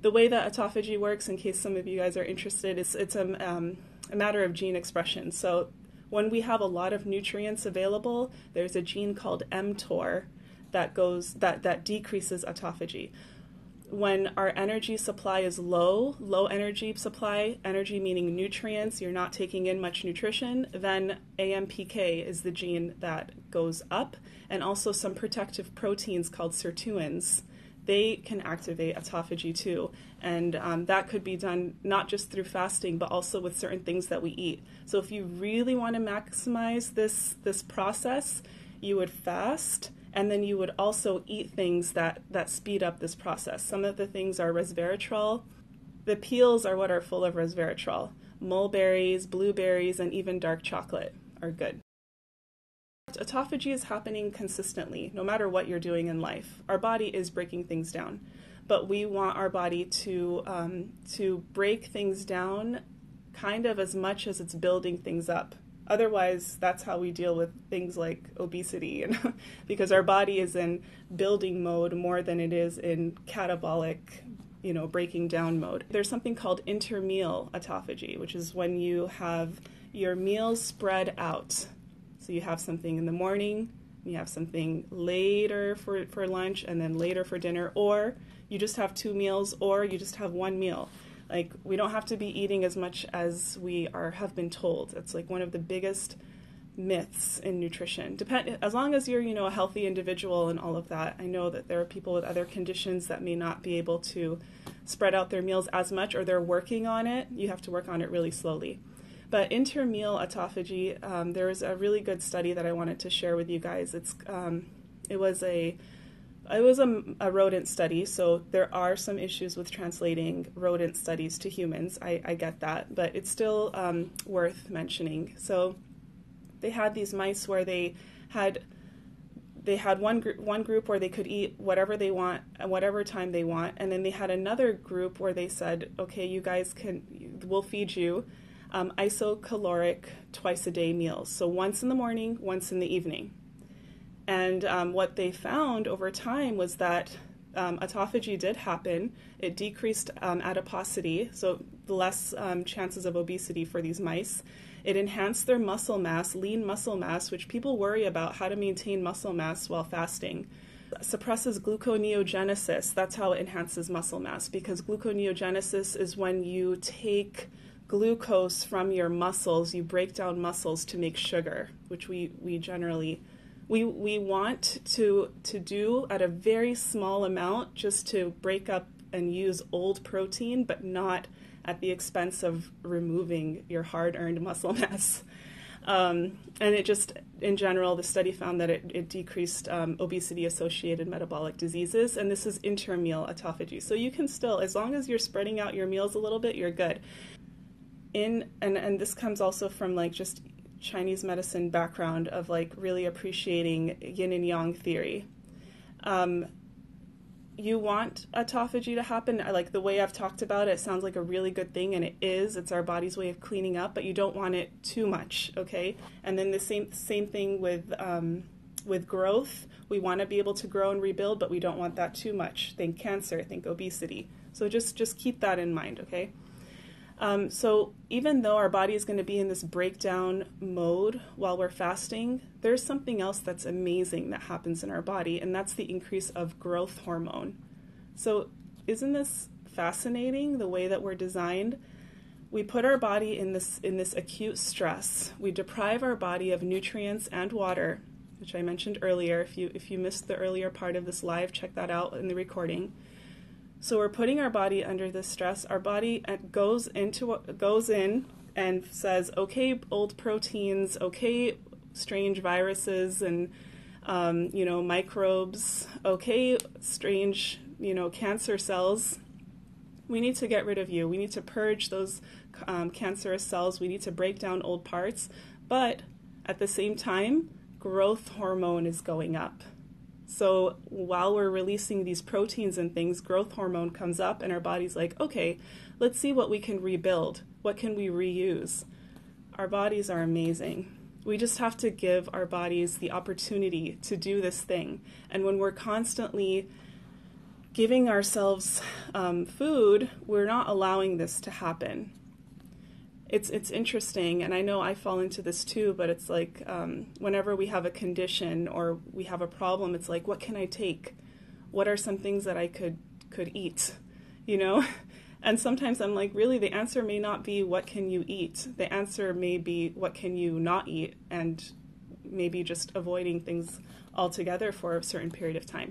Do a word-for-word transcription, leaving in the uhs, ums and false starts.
the way that autophagy works, in case some of you guys are interested, is it's a, um, a matter of gene expression. So when we have a lot of nutrients available, there's a gene called mTOR that goes that, that decreases autophagy. When our energy supply is low, low energy supply, energy meaning nutrients, you're not taking in much nutrition, then A M P K is the gene that goes up, and also some protective proteins called sirtuins. They can activate autophagy too, and um, that could be done not just through fasting, but also with certain things that we eat. So if you really want to maximize this, this process, you would fast, and then you would also eat things that, that speed up this process. Some of the things are resveratrol. The peels are what are full of resveratrol. Mulberries, blueberries, and even dark chocolate are good. Autophagy is happening consistently, no matter what you're doing in life. Our body is breaking things down, but we want our body to, um, to break things down kind of as much as it's building things up. Otherwise, that's how we deal with things like obesity, and because our body is in building mode more than it is in catabolic, you know, breaking down mode. There's something called intermeal autophagy, which is when you have your meals spread out. So you have something in the morning, you have something later for, for lunch, and then later for dinner, or you just have two meals, or you just have one meal. Like, we don't have to be eating as much as we are have been told. It's like one of the biggest myths in nutrition. Depend as long as you're, you know, a healthy individual and all of that. I know that there are people with other conditions that may not be able to spread out their meals as much, or they're working on it. You have to work on it really slowly. But intermeal autophagy, um, there was a really good study that I wanted to share with you guys. It's um, it was a It was a, a rodent study, so there are some issues with translating rodent studies to humans. I, I get that, but it's still um, worth mentioning. So they had these mice where they had they had one group one group where they could eat whatever they want at whatever time they want, and then they had another group where they said, okay, you guys can, we'll feed you um, isocaloric twice a day meals. So once in the morning, once in the evening. And um, what they found over time was that um, autophagy did happen. It decreased um, adiposity, so less um, chances of obesity for these mice. It enhanced their muscle mass, lean muscle mass, which people worry about how to maintain muscle mass while fasting. Suppresses gluconeogenesis. That's how it enhances muscle mass, because gluconeogenesis is when you take glucose from your muscles, you break down muscles to make sugar, which we, we generally We, we want to, to do at a very small amount, just to break up and use old protein, but not at the expense of removing your hard-earned muscle mass. Um, and it just, in general, the study found that it, it decreased um, obesity-associated metabolic diseases, and this is intermeal autophagy. So you can still, as long as you're spreading out your meals a little bit, you're good. In and, and this comes also from like just Chinese medicine background of like really appreciating yin and yang theory. Um, you want autophagy to happen, like the way I've talked about it, it sounds like a really good thing, and it is. It's our body's way of cleaning up, but you don't want it too much, okay? And then the same same thing with um, with growth. We want to be able to grow and rebuild, but we don't want that too much. Think cancer, think obesity. So just just keep that in mind, okay? Um, so even though our body is going to be in this breakdown mode while we're fasting, there's something else that's amazing that happens in our body, and that's the increase of growth hormone. So isn't this fascinating, the way that we're designed? We put our body in this, in this acute stress. We deprive our body of nutrients and water, which I mentioned earlier. If you, if you missed the earlier part of this live, check that out in the recording. So we're putting our body under this stress. Our body goes into goes in and says, okay, old proteins, okay, strange viruses and um, you know, microbes, okay, strange, you know, cancer cells. We need to get rid of you. We need to purge those um, cancerous cells. We need to break down old parts. But at the same time, growth hormone is going up. So while we're releasing these proteins and things, growth hormone comes up, and our body's like, okay, let's see what we can rebuild. What can we reuse? Our bodies are amazing. We just have to give our bodies the opportunity to do this thing. And when we're constantly giving ourselves um, food, we're not allowing this to happen. It's it's interesting, and I know I fall into this too, but it's like um, whenever we have a condition or we have a problem, it's like, what can I take? What are some things that I could could eat, you know? And sometimes I'm like, really, the answer may not be what can you eat. The answer may be what can you not eat, and maybe just avoiding things altogether for a certain period of time.